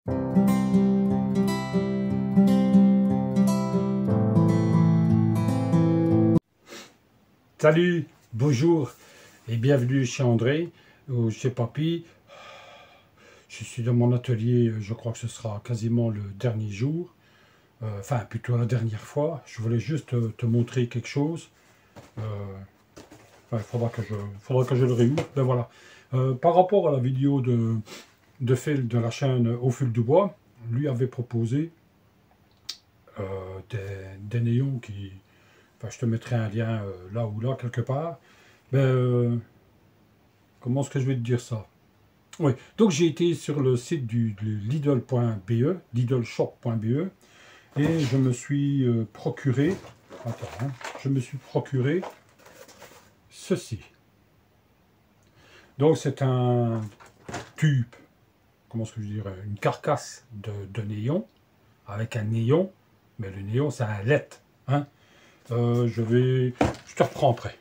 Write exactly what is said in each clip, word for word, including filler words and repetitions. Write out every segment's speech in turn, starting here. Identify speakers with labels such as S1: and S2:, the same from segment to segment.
S1: Salut, bonjour et bienvenue chez André ou chez Papy. Je suis dans mon atelier, je crois que ce sera quasiment le dernier jour, euh, enfin plutôt la dernière fois. Je voulais juste te, te montrer quelque chose. Il euh, ouais, faudra, que je, faudra que je le réouvre. Ben voilà. Euh, par rapport à la vidéo de, de Phil de la chaîne Au Fil du Bois, lui avait proposé euh, des, des néons qui... Enfin, je te mettrai un lien euh, là ou là, quelque part. Ben, euh, comment est-ce que je vais te dire ça? Oui, donc j'ai été sur le site du, du Lidl point B E, lidl shop point B E, et je me suis euh, procuré, attends, hein, je me suis procuré ceci. Donc c'est un tube, comment est-ce que je dirais, une carcasse de, de néon, avec un néon, mais le néon c'est un L E D, hein. Euh, je vais, je te reprends après.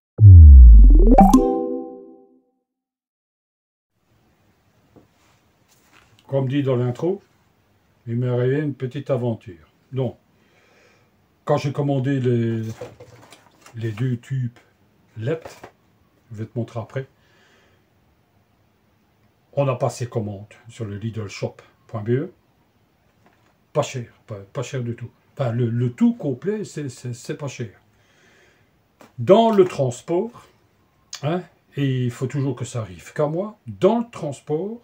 S1: Comme dit dans l'intro, il m'est arrivé une petite aventure. Donc, quand j'ai commandé les, les deux tubes L E D, je vais te montrer après, on a passé commande sur le lidl shop point B E. Pas cher, pas, pas cher du tout. Enfin, le, le tout complet, c'est pas cher. Dans le transport, hein, et il faut toujours que ça arrive qu'à moi, dans le transport,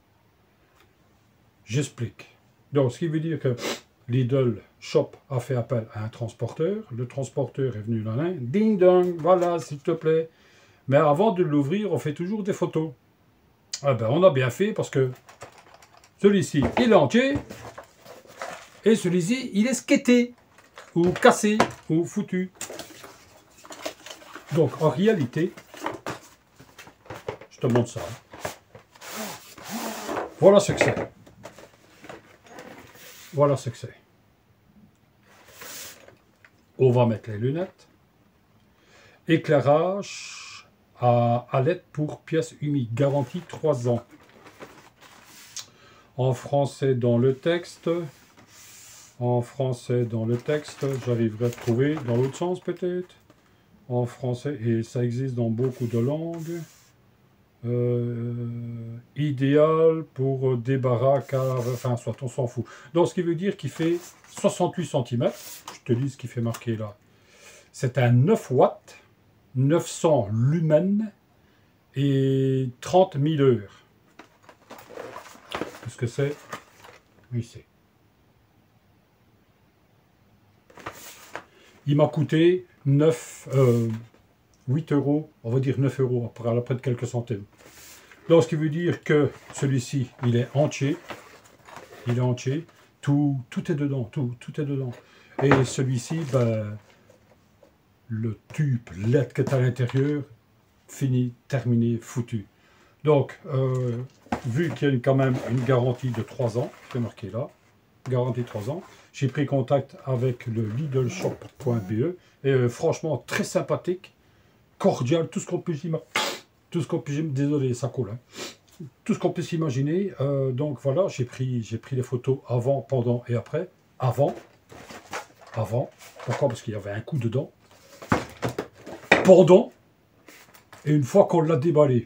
S1: j'explique. Donc, ce qui veut dire que Lidl Shop a fait appel à un transporteur. Le transporteur est venu là, ding dong, voilà, s'il te plaît. Mais avant de l'ouvrir, on fait toujours des photos. Ah ben, on a bien fait parce que celui-ci, il est entier. Et celui-ci, il est skaté, ou cassé, ou foutu. Donc, en réalité, je te montre ça. Voilà ce que c'est. Voilà ce que c'est. On va mettre les lunettes. Éclairage à, à L E D pour pièces humides. Garantie trois ans. En français dans le texte. En français dans le texte. J'arriverai à trouver dans l'autre sens peut-être. En français. Et ça existe dans beaucoup de langues. Euh, idéal pour débarras car... Enfin, soit on s'en fout. Donc, ce qui veut dire qu'il fait soixante-huit centimètres. Je te dis ce qui fait marquer là. C'est un neuf watts. neuf cents lumens et trente mille heures. Qu'est-ce que c'est? Oui, c'est. Il m'a coûté neuf, euh, huit euros, on va dire neuf euros, après, après de quelques centaines. Donc, ce qui veut dire que celui-ci, il est entier. Il est entier. Tout, tout est dedans, tout, tout est dedans. Et celui-ci, ben, le tube L E D qui est à l'intérieur, fini, terminé, foutu. Donc, euh, vu qu'il y a quand même une garantie de trois ans, c'est marqué là, garantie de trois ans, j'ai pris contact avec le lidl shop point B E, et euh, franchement, très sympathique, cordial, tout ce qu'on peut imaginer, tout ce qu'on peut, désolé, ça coule, hein. Tout ce qu'on peut s'imaginer. Euh, donc voilà, j'ai pris, j'ai pris les photos avant, pendant et après. Avant, avant, pourquoi? Parce qu'il y avait un coup dedans. Pendant, et une fois qu'on l'a déballé,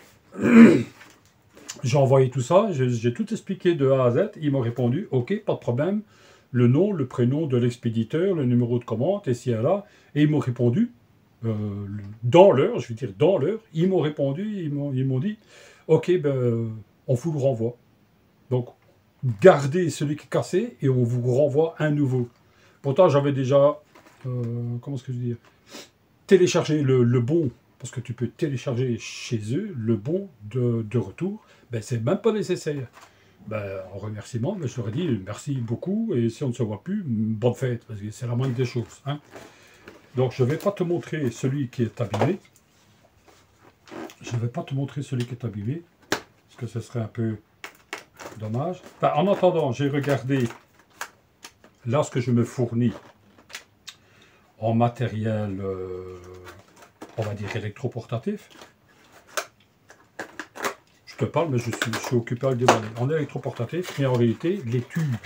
S1: j'ai envoyé tout ça, j'ai tout expliqué de A à Z, ils m'ont répondu, ok, pas de problème, le nom, le prénom de l'expéditeur, le numéro de commande, et ci et là, et ils m'ont répondu, euh, dans l'heure, je veux dire dans l'heure, ils m'ont répondu, ils m'ont dit, ok, ben, on vous le renvoie. Donc, gardez celui qui est cassé, et on vous renvoie un nouveau. Pourtant, j'avais déjà, euh, comment est-ce que je veux dire, téléchargé le, le bon, parce que tu peux télécharger chez eux le bon de, de retour, ben c'est même pas nécessaire. Ben, en remerciement, ben, je leur ai dit merci beaucoup, et si on ne se voit plus, bonne fête, parce que c'est la moindre des choses, hein. Donc je ne vais pas te montrer celui qui est abîmé. Je ne vais pas te montrer celui qui est abîmé, parce que ce serait un peu dommage. Enfin, en attendant, j'ai regardé là ce que je me fournis en matériel, euh, on va dire électroportatif. je te parle, mais je suis, je suis occupé à le déballer. En électroportatif, mais en réalité, les tubes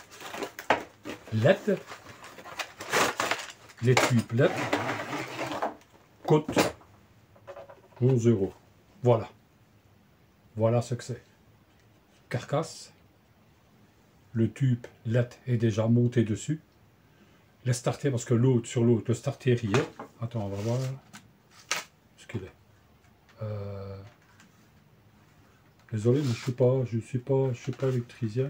S1: L E D, les tubes L E D coûtent onze euros. Voilà. Voilà ce que c'est. Carcasse. Le tube L E D est déjà monté dessus. Le starter, parce que l'autre, sur l'autre, le starter y est. Attends, on va voir ce qu'il est. Euh... Désolé, mais je suis pas, je suis pas, je suis pas électricien.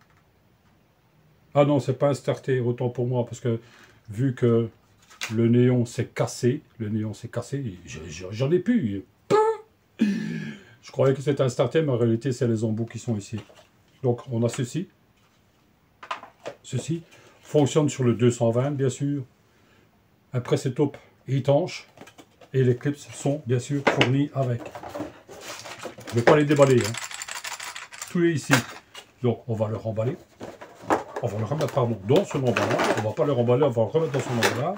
S1: Ah non, c'est pas un starter, autant pour moi, parce que vu que le néon s'est cassé, le néon s'est cassé, j'en ai plus. Je croyais que c'était un starter, mais en réalité, c'est les embouts qui sont ici. Donc, on a ceci. Ceci fonctionne sur le deux cent vingt, bien sûr. Après, c'est top étanche. Et les clips sont, bien sûr, fournis avec. Je ne vais pas les déballer. Hein. Tout est ici. Donc, on va le remballer. On va le remettre, pardon, dans son emballage. On ne va pas le remballer, on va le remettre dans son emballage.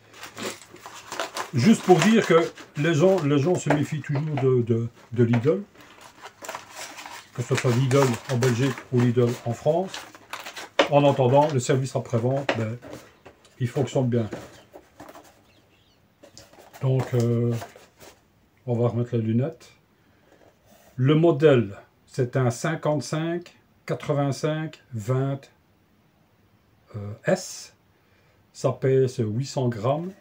S1: Juste pour dire que les gens, les gens se méfient toujours de, de, de Lidl. Que ce soit Lidl en Belgique ou Lidl en France. En attendant, le service après-vente, ben, il fonctionne bien. Donc, euh, on va remettre les lunettes. Le modèle, c'est un cinquante-cinq quatre-vingt-cinq vingt euh, S. Ça pèse huit cents grammes.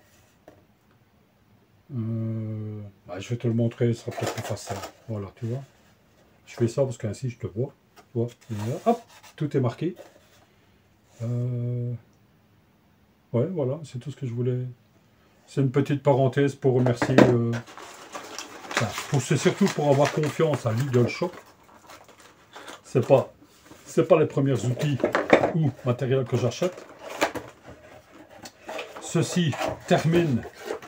S1: Euh, bah, je vais te le montrer, ce sera peut-être plus facile. Voilà, tu vois. Je fais ça parce qu'ainsi je te vois. Tu vois. Hop, tout est marqué. Euh... Ouais, voilà, c'est tout ce que je voulais. C'est une petite parenthèse pour remercier. Euh... Enfin, c'est surtout pour avoir confiance à Lidl Shop. C'est pas, c'est pas les premiers outils ou matériel que j'achète. Ceci termine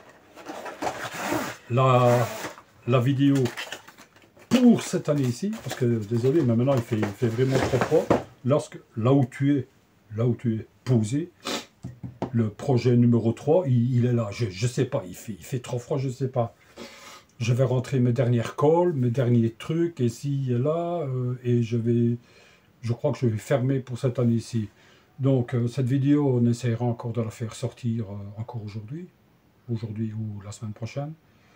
S1: la, la vidéo pour cette année-ci, parce que désolé, mais maintenant il fait, il fait vraiment très froid. Lorsque là où tu es, là où tu es posé, le projet numéro trois, il, il est là. Je ne sais pas, il fait, il fait trop froid, je ne sais pas. Je vais rentrer mes dernières calls, mes derniers trucs, ici et là, euh, et je vais, je crois que je vais fermer pour cette année-ci. Donc euh, cette vidéo, on essaiera encore de la faire sortir euh, encore aujourd'hui, aujourd'hui ou la semaine prochaine.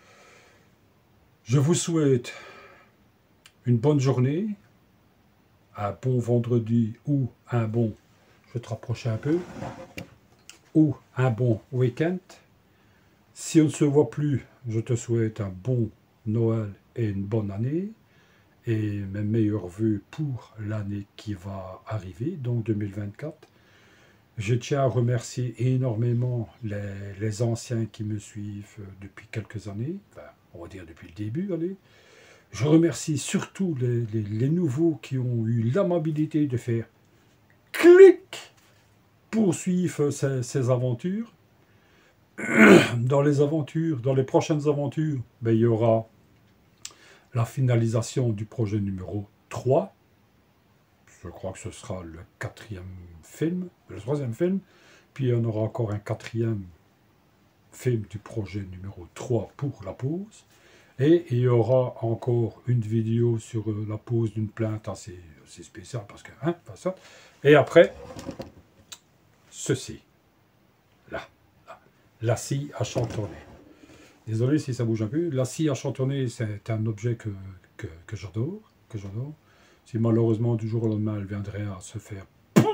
S1: Je vous souhaite une bonne journée, un bon vendredi ou un bon, je vais te rapprocher un peu, ou un bon week-end. Si on ne se voit plus, je te souhaite un bon Noël et une bonne année. Et mes meilleurs vœux pour l'année qui va arriver, donc deux mille vingt-quatre. Je tiens à remercier énormément les, les anciens qui me suivent depuis quelques années, enfin, on va dire depuis le début, allez. Je remercie surtout les, les, les nouveaux qui ont eu l'amabilité de faire clic pour suivre ces, ces aventures. Dans les aventures, dans les prochaines aventures, ben, il y aura la finalisation du projet numéro trois. Je crois que ce sera le quatrième film, le troisième film. Puis il y en aura encore un quatrième film du projet numéro trois pour la pause. Et il y aura encore une vidéo sur la pose d'une plainte assez, assez spéciale parce que, hein, pas ça. Et après, ceci, là, là, la scie à chantonner. Désolé si ça bouge un peu. La scie à chantonner, c'est un objet que, que, que j'adore, que j'adore. Si malheureusement du jour au lendemain elle viendrait à se faire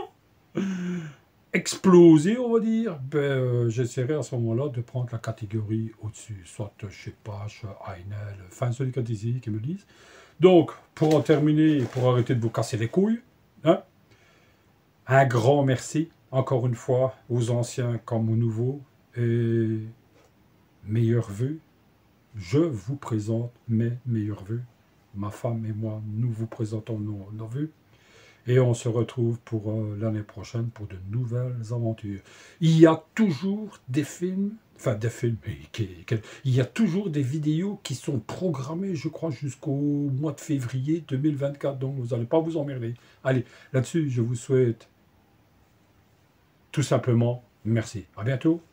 S1: exploser, on va dire, ben, euh, j'essaierai à ce moment-là de prendre la catégorie au-dessus, soit chez Pache, Heinel, enfin celui qui qui me disent. Donc, pour en terminer, pour arrêter de vous casser les couilles, hein, un grand merci, encore une fois, aux anciens comme aux nouveaux, et meilleurs vœux. Je vous présente mes meilleurs vœux. Ma femme et moi, nous vous présentons nos, nos vœux. Et on se retrouve pour euh, l'année prochaine pour de nouvelles aventures. Il y a toujours des films, enfin des films, il y a toujours des vidéos qui sont programmées, je crois, jusqu'au mois de février deux mille vingt-quatre. Donc vous n'allez pas vous emmerder. Allez, là-dessus, je vous souhaite tout simplement merci. À bientôt.